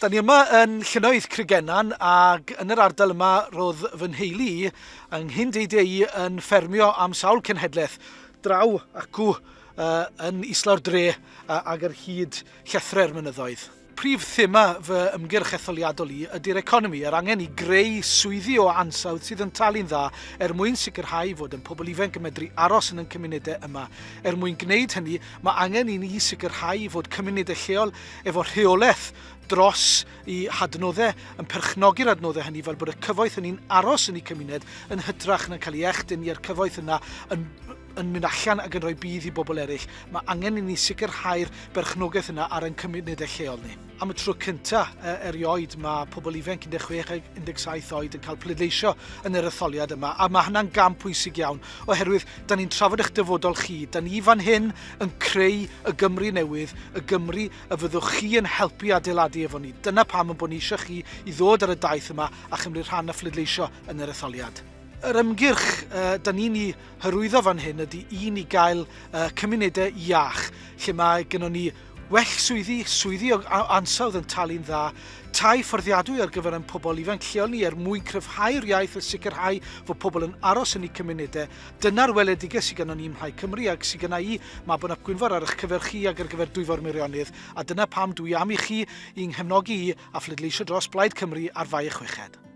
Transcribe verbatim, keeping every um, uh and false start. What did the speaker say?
Da ni yma yn Llynnoedd Crygenan ac yn yr ardal yma roedd fy nheulu yng Nghyn-Deidiau i yn ffermio am sawl cenhedlaeth draw acw uh, yn islawr dre uh, ag ar hyd llethre'r mynyddoedd. Prif thema fy ymgyrch etholiadol i ydy'r economi, yr angen i greu swyddi o ansawdd sydd yn talu'n dda er mwyn sicrhau fod yn pobl ifanc yn medru aros yn y cymunedau yma. Er mwyn gwneud hynny, mae angen i ni sicrhau fod cymunedau lleol efo rheolaeth dros i hadnoddau yn perchnogi'r adnoddau hynny fel bod y cyfoeth yn un aros yn ei cymuned yn hytrach na'n cael ei echdyn i'r cyfoeth yna yn yn mynd allan ac yn rhoi bydd i bobl eraill. Mae angen i ni sicrhau'r berchnogaeth yna ar ein cymunedau lleol ni. Am y tro cyntaf uh, erioed mae pobl ifanc un deg chwech a un deg saith oed yn cael pleidleisio yn yr etholiad yma, a mae hynna'n gam pwysig iawn oherwydd da ni'n trafod eich dyfodol chi. Da ni fan hyn yn creu y Gymru newydd, y Gymru y fyddwch chi yn helpu adeiladu efo ni. Dyna pam yn bod ni eisiau chi i ddod ar y daith yma a chymryd rhan a phleidleisio yn yr etholiad. Yr ymgyrch uh, da ni'n ei hyrwyddo fan hyn ydy un i gael uh, cymunedau iach, lle mae gennym ni well swyddi, swyddi o ansawdd yn talu'n dda, tai fforddiadwy ar gyfer ein pobl ifanc lleol ni er mwyn cryfhau'r iaith a sicrhau fod pobl yn aros yn eu cymunedau. Dyna'r weledigau sydd gennym ni ym Mhlaid Cymru ac sydd gennym i Mabon ap Gwynfor ar eich cyfer chi ac ar gyfer Dwyfor Meirionnydd, a dyna pam dwi am i chi i'n nghefnogi i a phleidleisio dros Blaid Cymru ar fai y chweched.